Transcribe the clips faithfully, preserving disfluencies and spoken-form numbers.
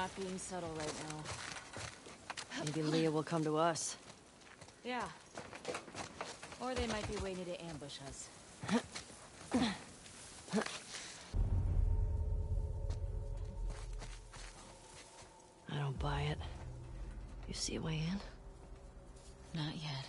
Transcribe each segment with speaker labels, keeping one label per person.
Speaker 1: not being subtle right now.
Speaker 2: Maybe Leah will come to us.
Speaker 1: Yeah. Or they might be waiting to ambush us.
Speaker 2: I don't buy it. You see a way in?
Speaker 1: Not yet.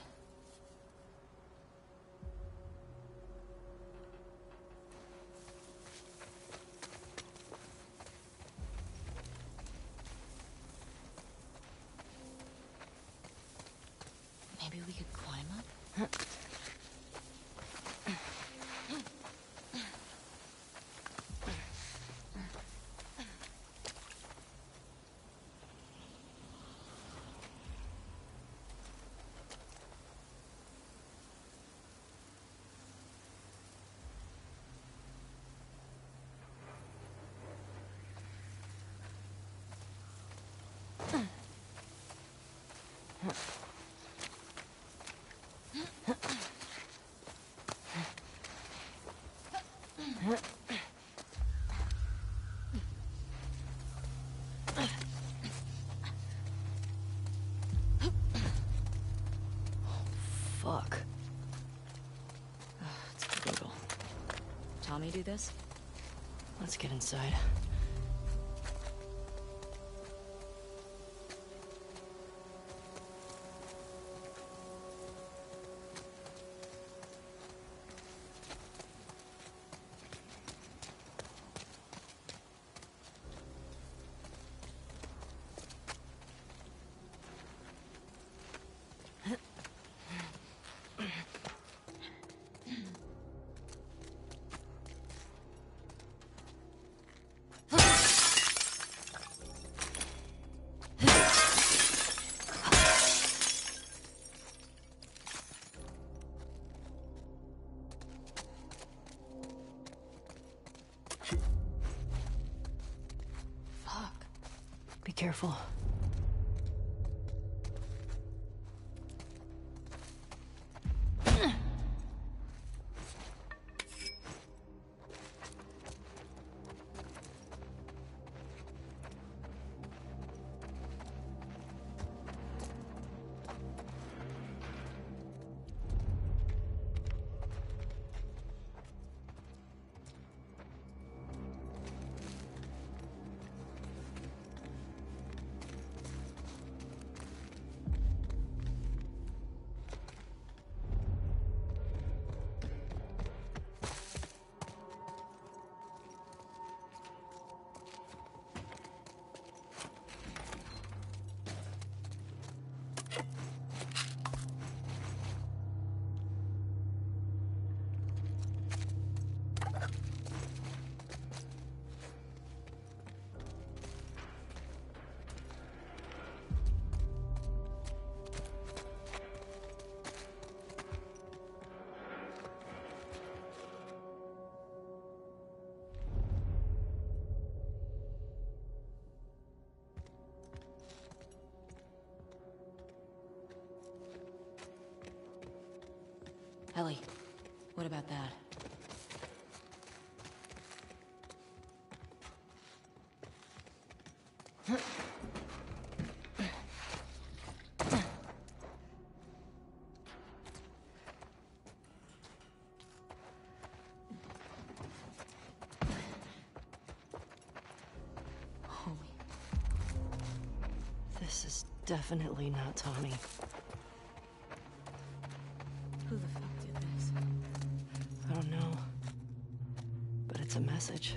Speaker 1: Maybe we could climb up?
Speaker 2: Fuck. It's brutal.
Speaker 1: Tommy do this?
Speaker 2: Let's get inside. Be careful.
Speaker 1: Ellie, what about that? Holy.
Speaker 2: This is definitely not Tommy.
Speaker 1: Who the fuck did this?
Speaker 2: I don't know. But it's a message.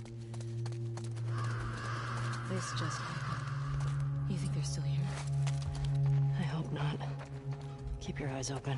Speaker 1: This just happened. You think they're still here?
Speaker 2: I hope not. Keep your eyes open.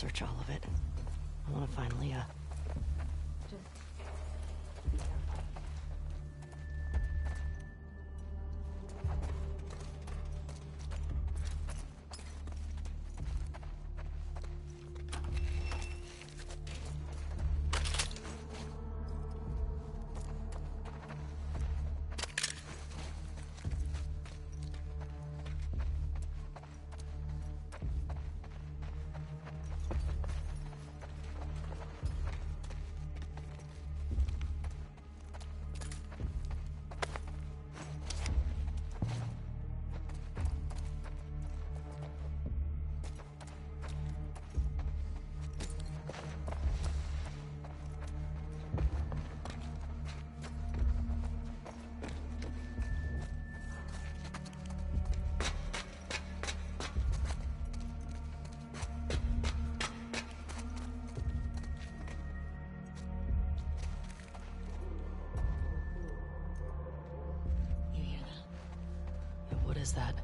Speaker 2: search all of it. I want to find Leah.
Speaker 1: Just...
Speaker 2: What is that?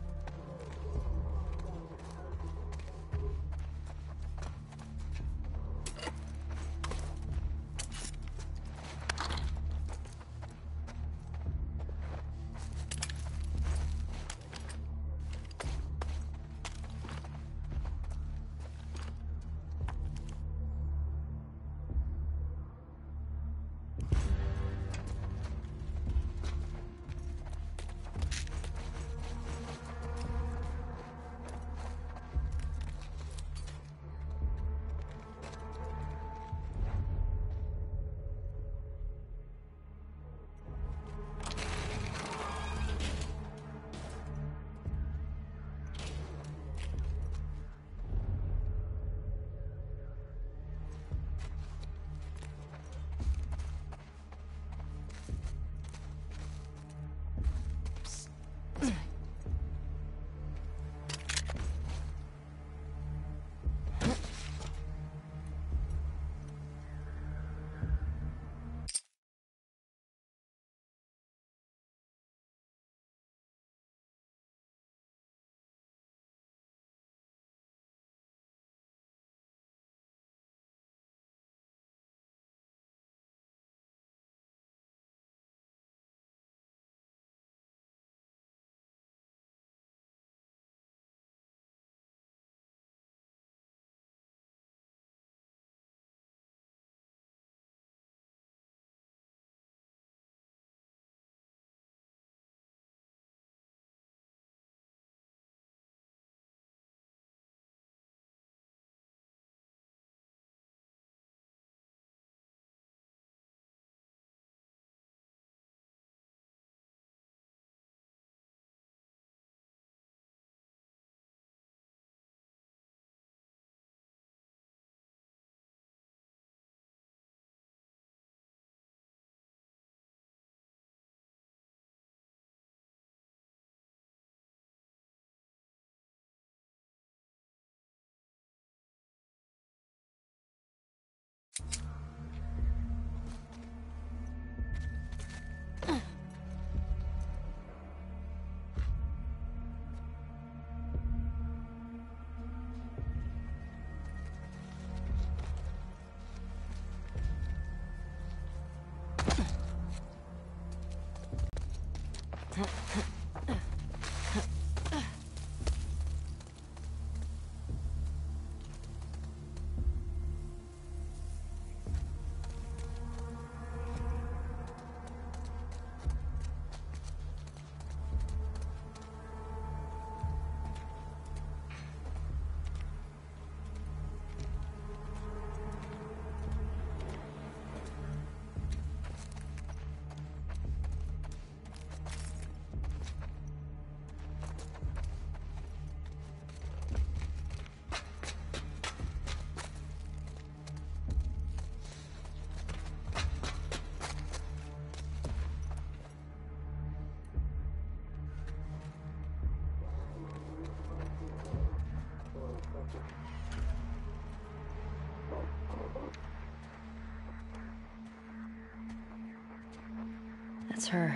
Speaker 2: That's her.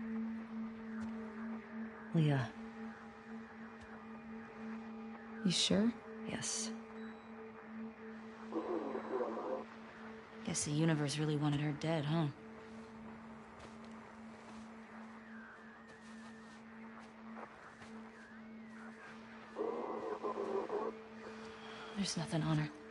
Speaker 2: Leah.
Speaker 1: You sure?
Speaker 2: Yes.
Speaker 1: Guess the universe really wanted her dead, huh? There's nothing on her.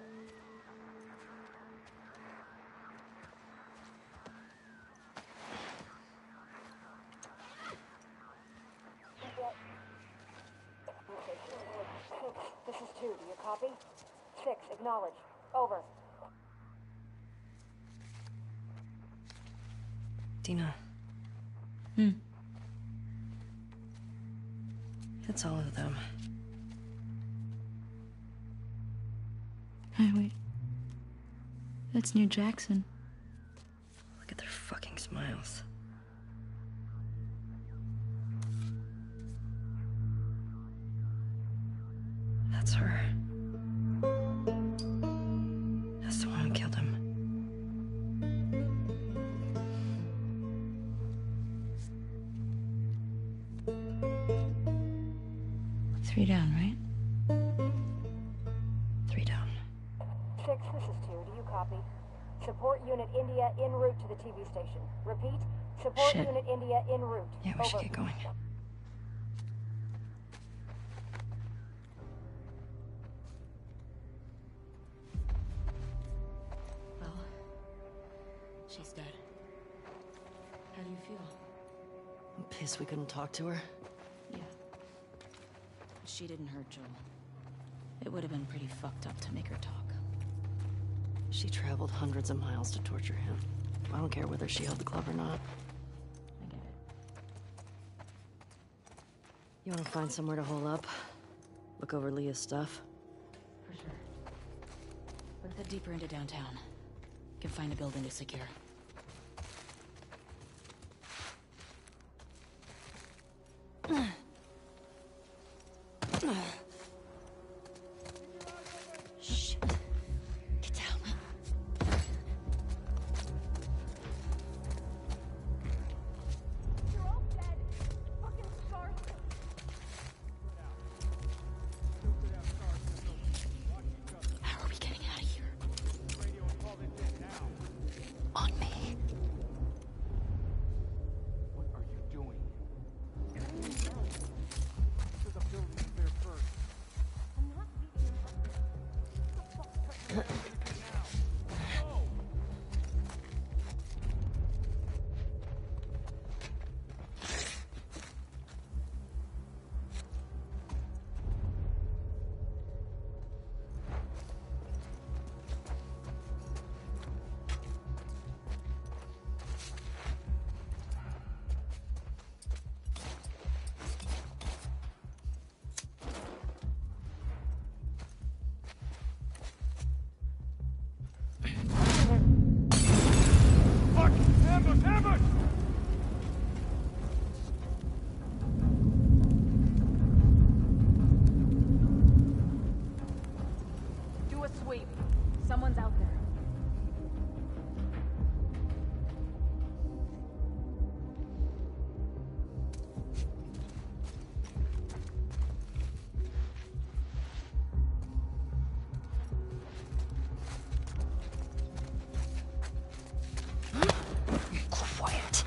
Speaker 3: This is two. Do you copy? Six, acknowledge. Over.
Speaker 2: Dina.
Speaker 1: Hmm.
Speaker 2: It's all of them.
Speaker 1: Hey, wait. That's New Jackson.
Speaker 2: Look at their fucking smiles. That's her. That's the one who killed him.
Speaker 1: Three down, right?
Speaker 2: Three down.
Speaker 3: Six, this is two. Do you copy? Support Unit India en route to the T V station. Repeat, support
Speaker 1: Shit.
Speaker 3: Unit India en route.
Speaker 2: Yeah, we
Speaker 3: Over.
Speaker 2: should get going.
Speaker 1: Well, she's dead. How do you feel?
Speaker 2: I'm pissed we couldn't talk to her.
Speaker 1: Yeah. She didn't hurt Joel. It would have been pretty fucked up to make her talk.
Speaker 2: She traveled hundreds of miles to torture him. I don't care whether she held the glove or not.
Speaker 1: I get it.
Speaker 2: You want to find somewhere to hole up? Look over Leah's stuff?
Speaker 1: For sure. Let's head deeper into downtown. Can find a building to secure. Shit. Get down.
Speaker 3: You're all dead. Fucking stars.
Speaker 1: How are we getting out of here? On me.
Speaker 4: What are you doing? To the building there first.
Speaker 3: I'm not leaving you. What the fuck?
Speaker 4: Now. Go! Fuck! Ambush! Ambush!
Speaker 3: Do a sweep. Someone's out there.
Speaker 2: Quiet.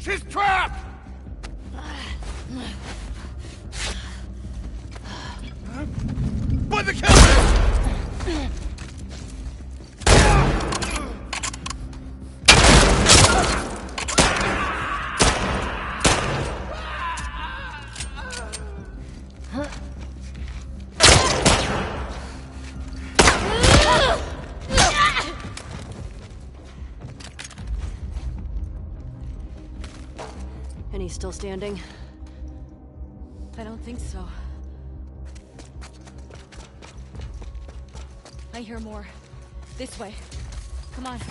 Speaker 4: She's trapped! By the killer!
Speaker 2: And he's still standing?
Speaker 1: I don't think so. I hear more. This way. Come on.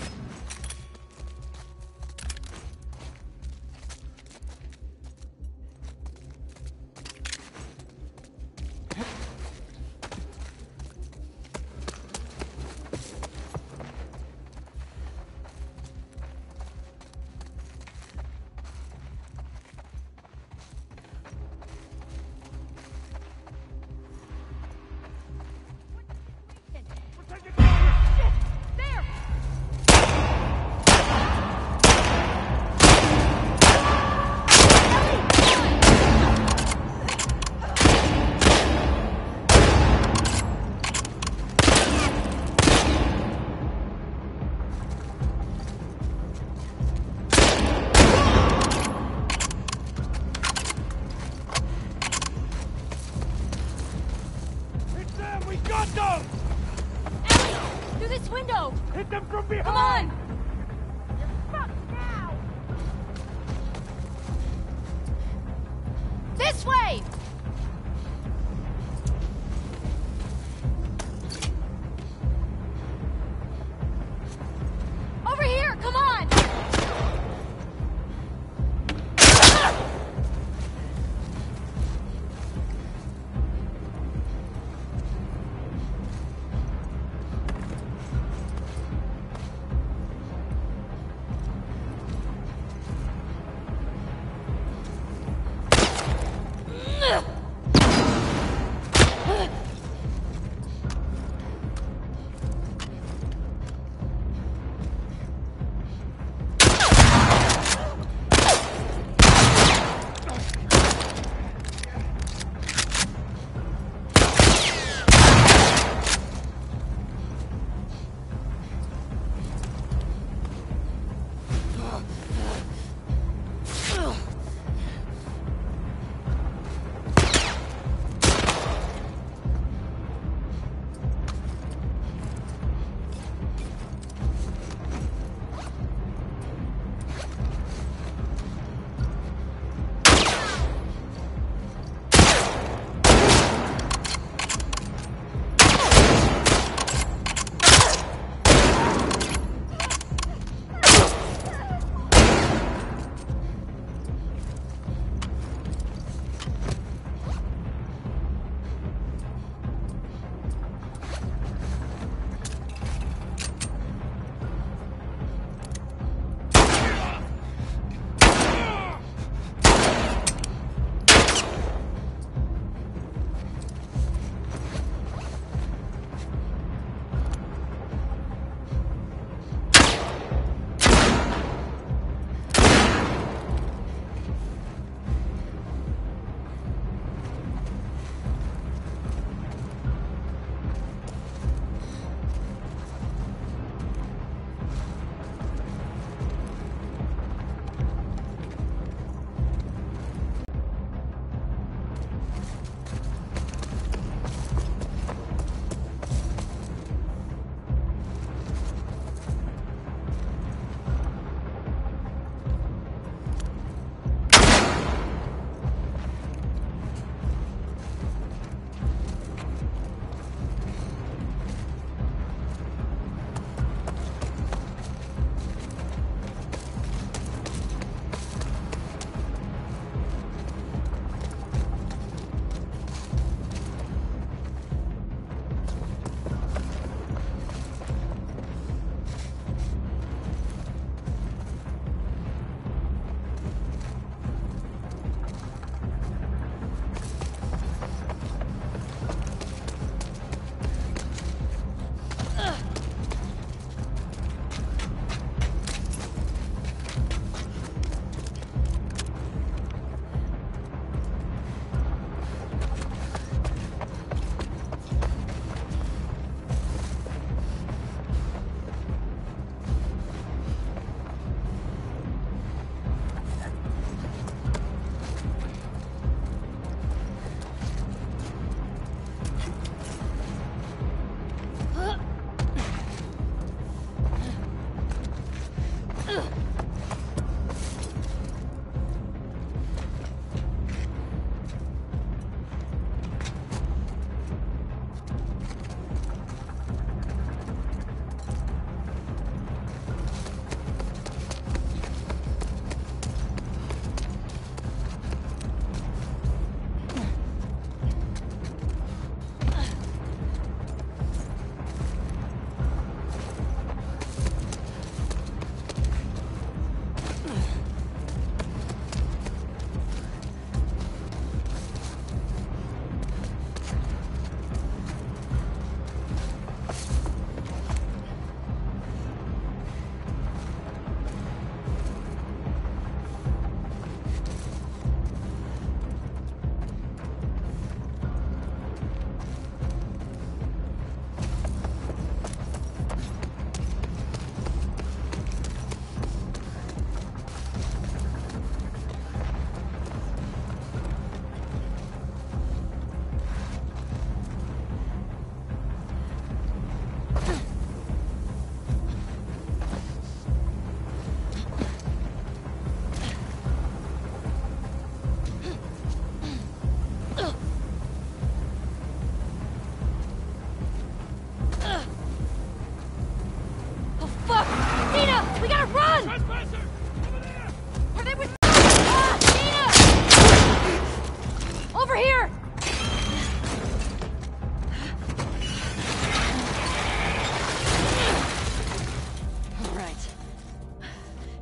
Speaker 4: Hit them from behind!
Speaker 1: Come on!
Speaker 3: You're fucked now!
Speaker 1: This way! Over here, come on!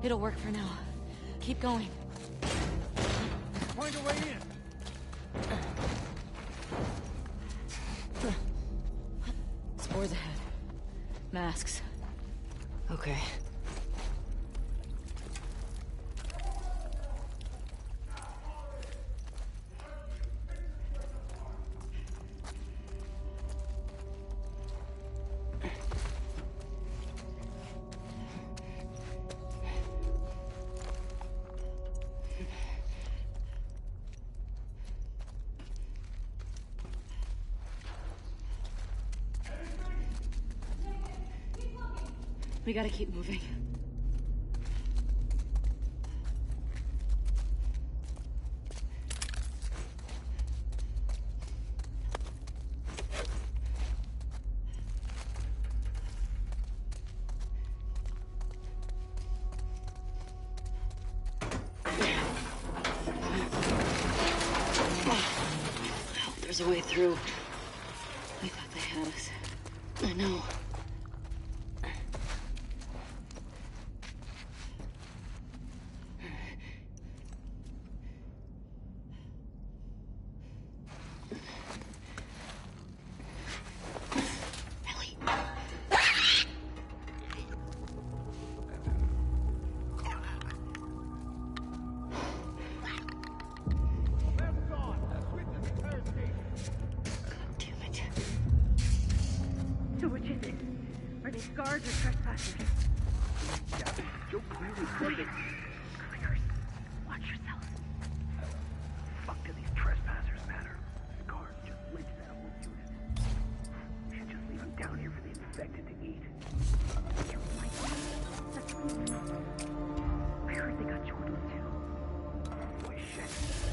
Speaker 2: It'll work for now. Keep going.
Speaker 4: Find a way in.
Speaker 1: Spores ahead. Masks.
Speaker 2: Okay. We gotta keep moving. There's a way through. I thought they had us. I know.
Speaker 5: Guards or trespassers?
Speaker 4: Yeah, Joe clearly said it.
Speaker 5: Clears. Watch yourself.
Speaker 4: Fuck do these trespassers matter? The guards just lynched that whole unit. We should just leave them down here for the infected to eat.
Speaker 5: You're right. That's good. I heard they got Jordan too.
Speaker 4: Boy, shit.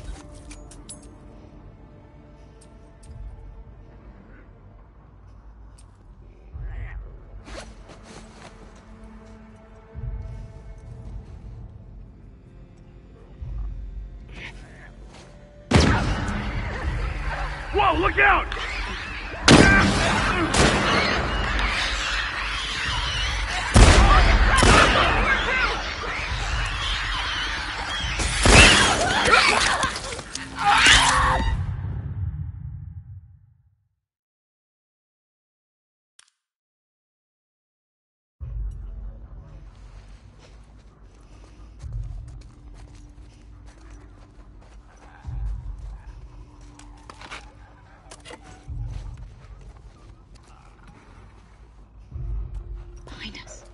Speaker 4: Whoa, look out!
Speaker 1: Behind us.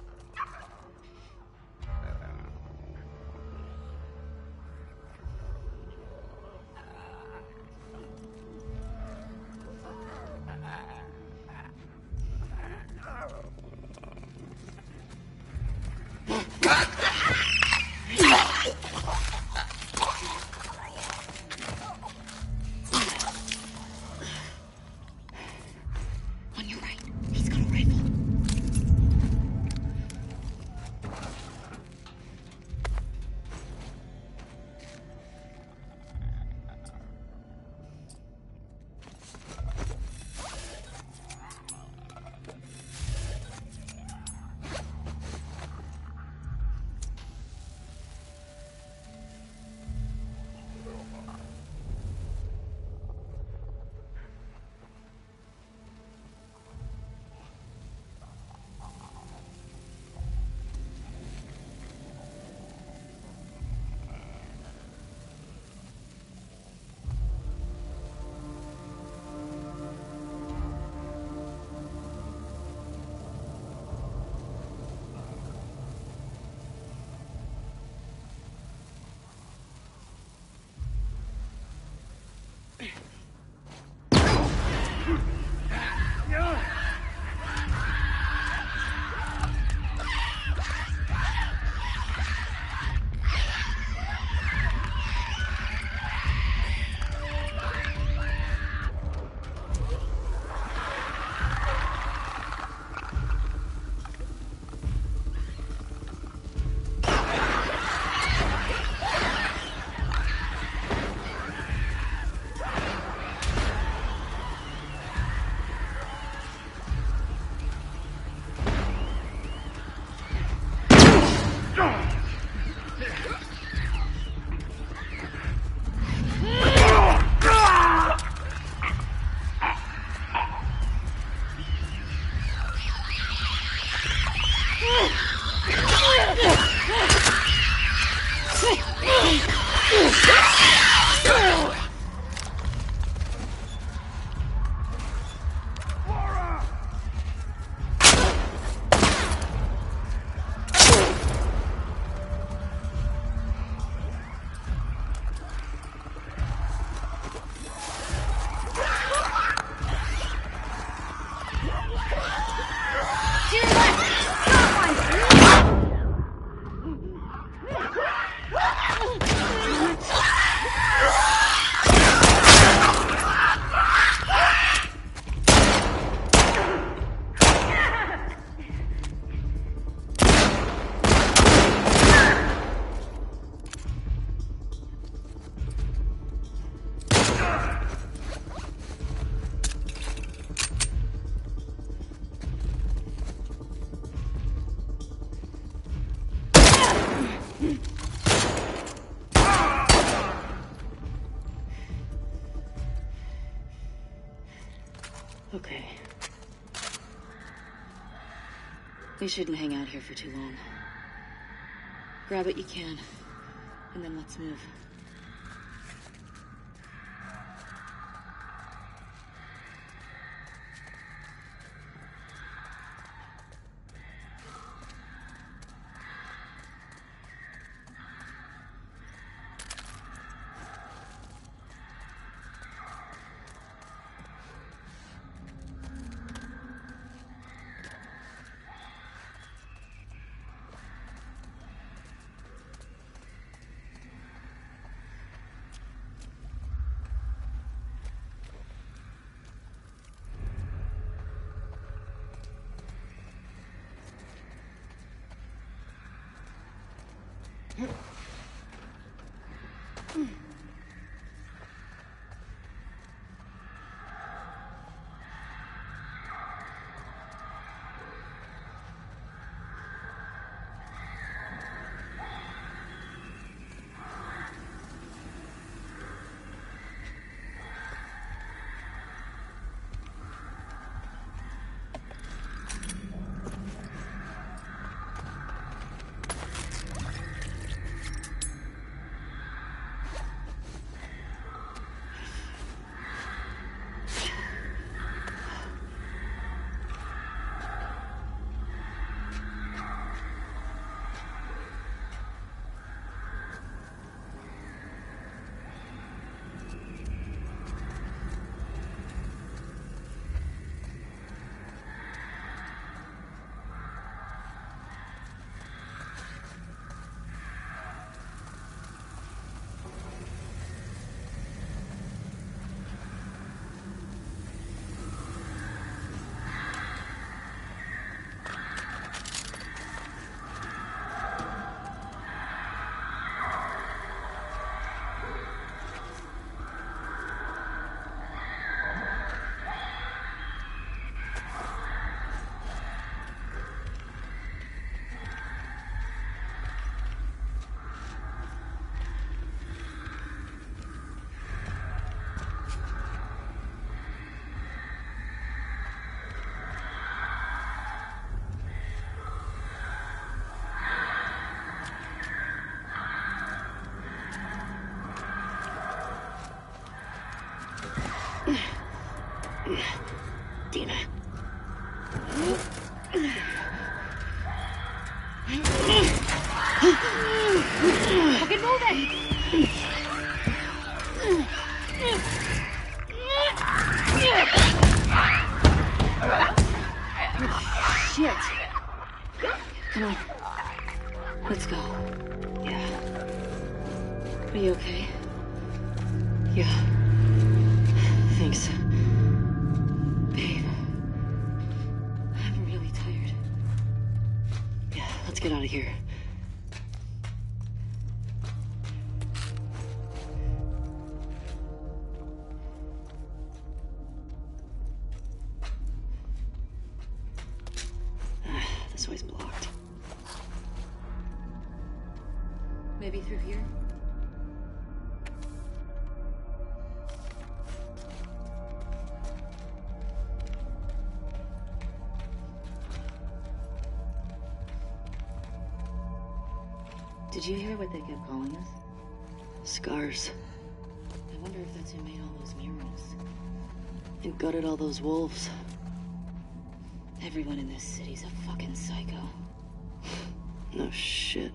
Speaker 1: On your right. He's got a rifle. Okay. We shouldn't hang out here for too long. Grab what you can, and then let's move.
Speaker 2: Dina.
Speaker 3: Fucking move it!
Speaker 2: Shit. Come on. Let's go. Yeah. Are you okay? Yeah. Thanks. Babe. I'm really tired. Yeah, let's get out of here. This way's blocked. Maybe through here?
Speaker 1: Did you hear what they kept calling us?
Speaker 2: Scars.
Speaker 1: I wonder if that's who made all those murals.
Speaker 2: And gutted all those wolves.
Speaker 1: Everyone in this city's a fucking psycho.
Speaker 2: No shit.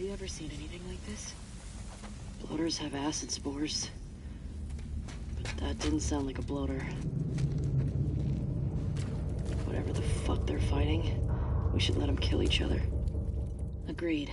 Speaker 2: you ever seen anything like this? Bloaters have acid spores. But that didn't sound like a bloater. Whatever the fuck they're fighting, we should let them kill each other. Agreed.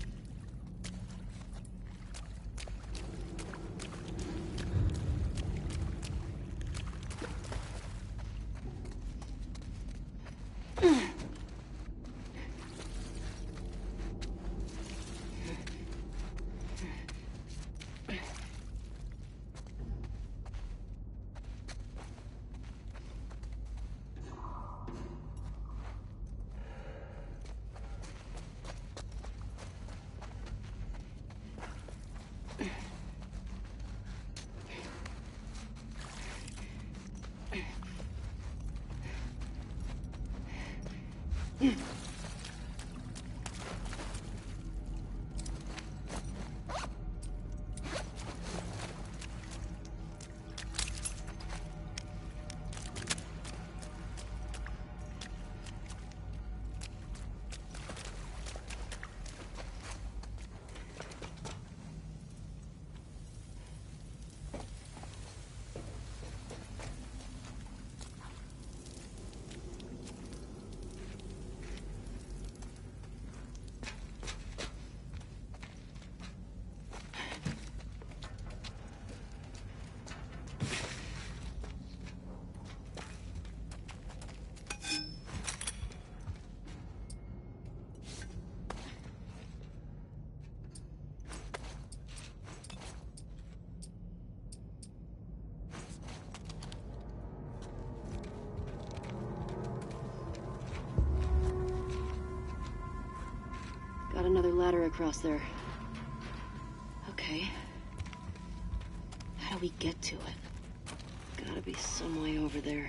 Speaker 2: Got another ladder across there. Okay. How do we get to it? Gotta be some way over there.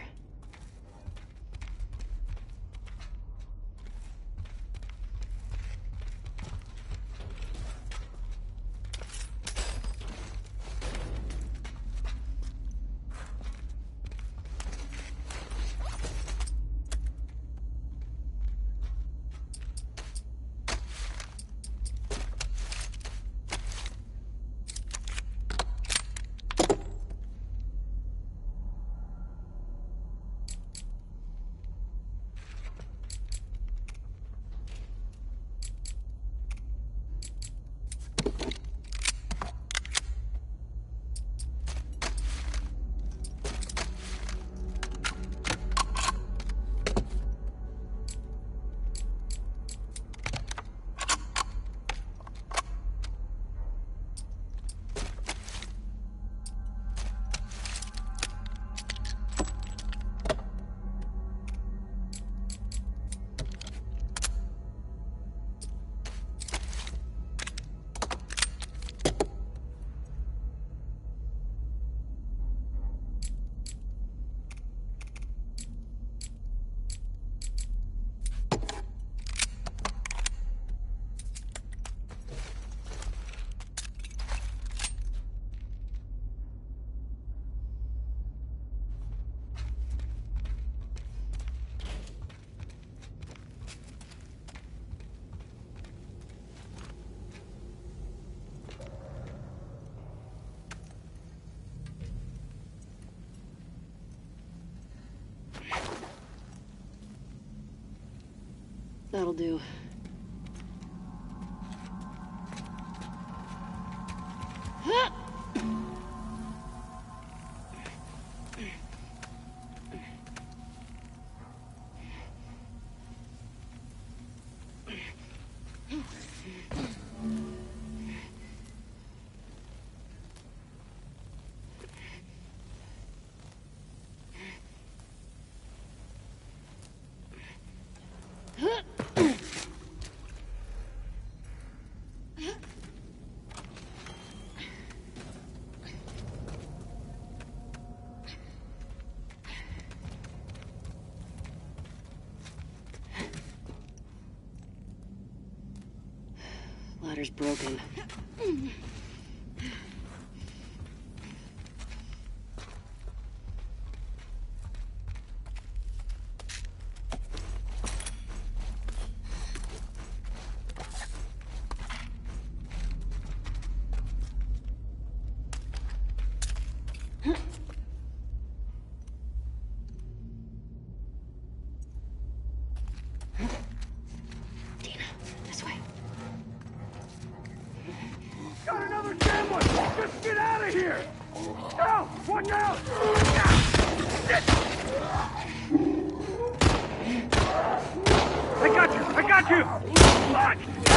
Speaker 2: That'll do. Ladder's broken.
Speaker 4: I got you! I got you! Fuck!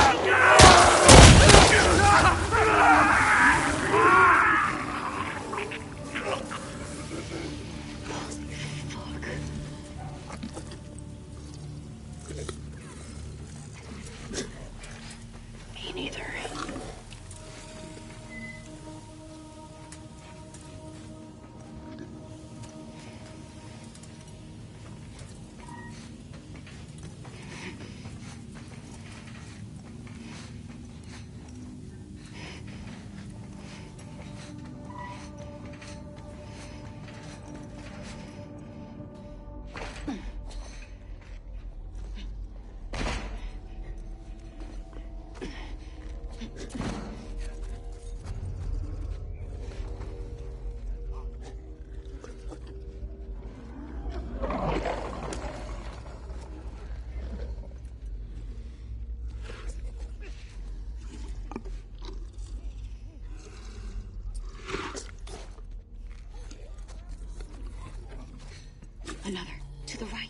Speaker 2: Me neither. Another. To the right.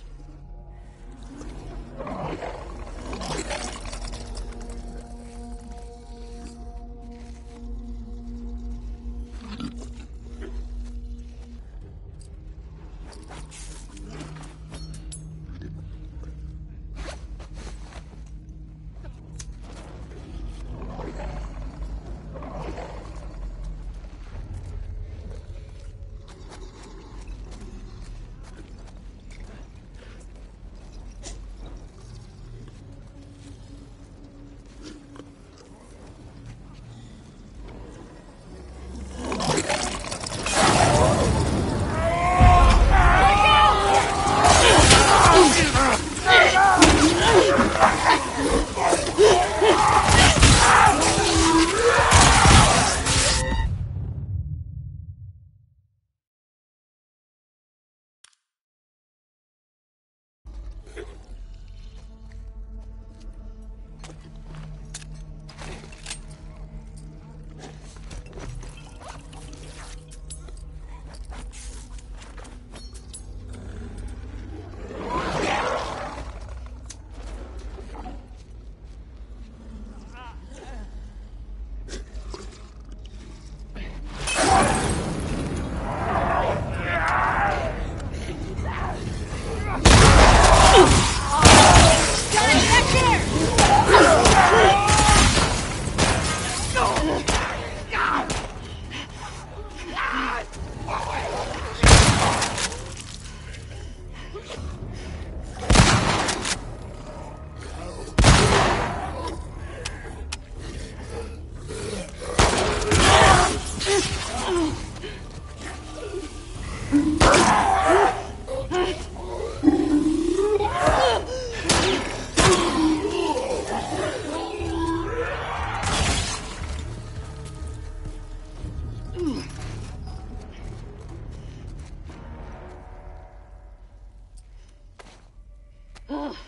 Speaker 2: Ugh.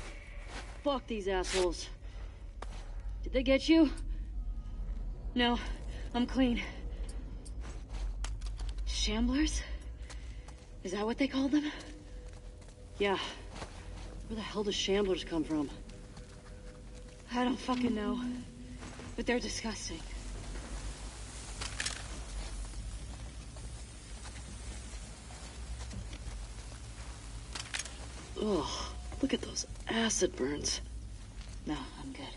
Speaker 2: Fuck these assholes. Did they get you? No, I'm clean. Shamblers? Is that what they called them? Yeah. Where the hell do shamblers come from? I don't fucking know. But they're disgusting. Ugh. Look at those acid burns. No, I'm good.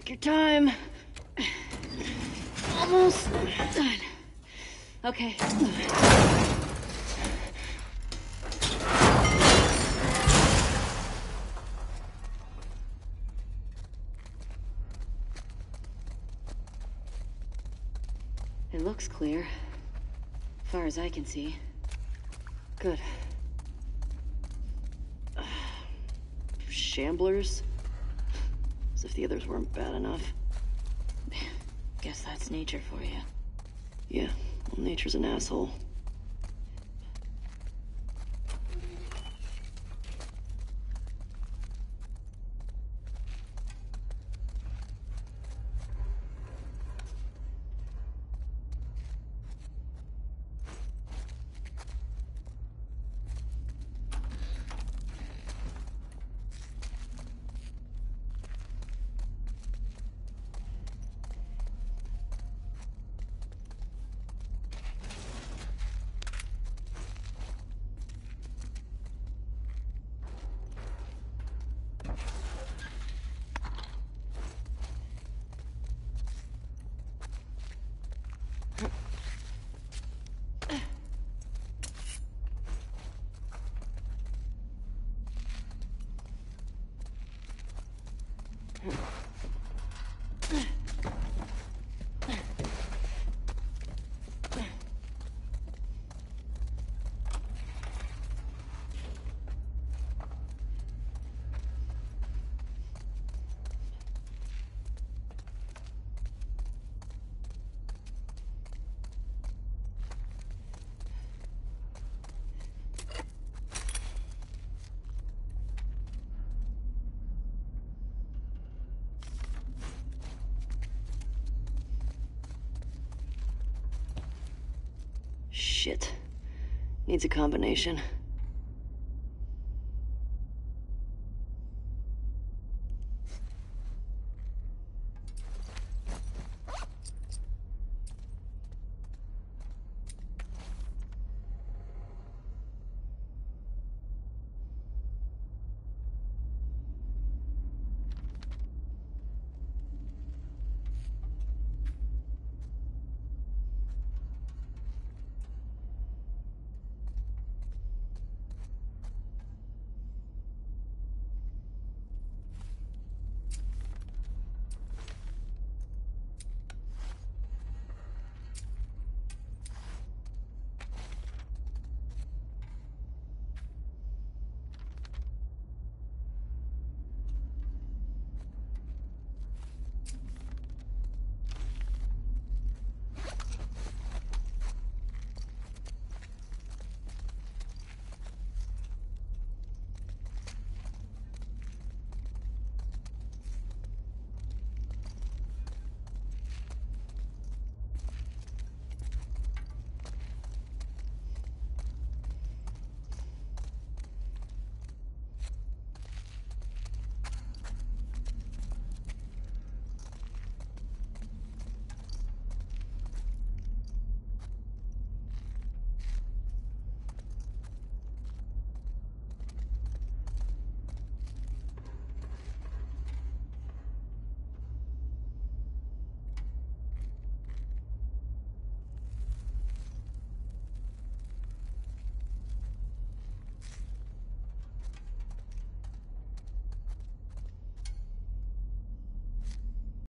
Speaker 2: Take your time. Almost done. Okay. It looks clear. As far as I can see. Good. Uh, shamblers? As if the others weren't bad enough.
Speaker 1: Guess that's nature for you.
Speaker 2: Yeah, well, nature's an asshole. Shit. Needs a combination.